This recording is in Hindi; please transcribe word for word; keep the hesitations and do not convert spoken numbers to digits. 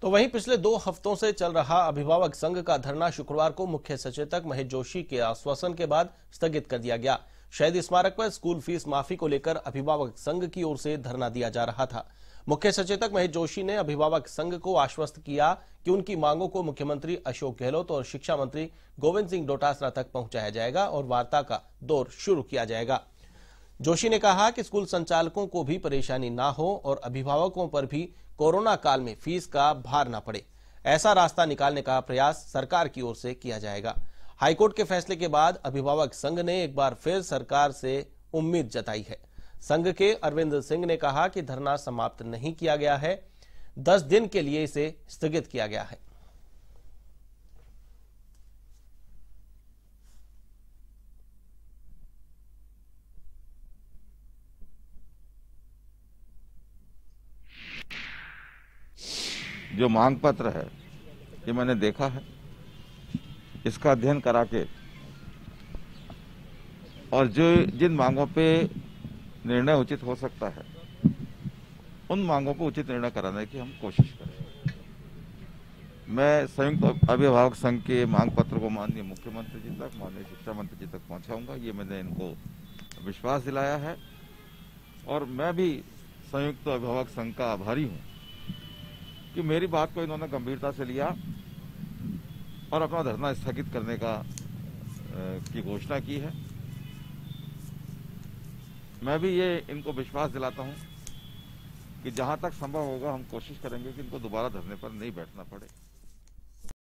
तो वहीं पिछले दो हफ्तों से चल रहा अभिभावक संघ का धरना शुक्रवार को मुख्य सचेतक महेश जोशी के आश्वासन के बाद स्थगित कर दिया गया। शहीद स्मारक पर स्कूल फीस माफी को लेकर अभिभावक संघ की ओर से धरना दिया जा रहा था। मुख्य सचेतक महेश जोशी ने अभिभावक संघ को आश्वस्त किया कि उनकी मांगों को मुख्यमंत्री अशोक गहलोत और शिक्षा मंत्री गोविंद सिंह डोटासरा तक पहुंचाया जाएगा और वार्ता का दौर शुरू किया जाएगा। जोशी ने कहा कि स्कूल संचालकों को भी परेशानी ना हो और अभिभावकों पर भी कोरोना काल में फीस का भार ना पड़े, ऐसा रास्ता निकालने का प्रयास सरकार की ओर से किया जाएगा। हाईकोर्ट के फैसले के बाद अभिभावक संघ ने एक बार फिर सरकार से उम्मीद जताई है। संघ के अरविंद सिंह ने कहा कि धरना समाप्त नहीं किया गया है, दस दिन के लिए इसे स्थगित किया गया है। जो मांग पत्र है ये मैंने देखा है, इसका अध्ययन करा के और जो जिन मांगों पे निर्णय उचित हो सकता है उन मांगों को उचित निर्णय कराने की हम कोशिश करें। मैं संयुक्त अभिभावक संघ के मांग पत्र को माननीय मुख्यमंत्री जी तक, माननीय शिक्षा मंत्री जी तक पहुंचाऊंगा, ये मैंने इनको विश्वास दिलाया है। और मैं भी संयुक्त अभिभावक संघ का आभारी हूं कि मेरी बात को इन्होंने गंभीरता से लिया और अपना धरना स्थगित करने का की घोषणा की है। मैं भी ये इनको विश्वास दिलाता हूं कि जहां तक संभव होगा हम कोशिश करेंगे कि इनको दोबारा धरने पर नहीं बैठना पड़े।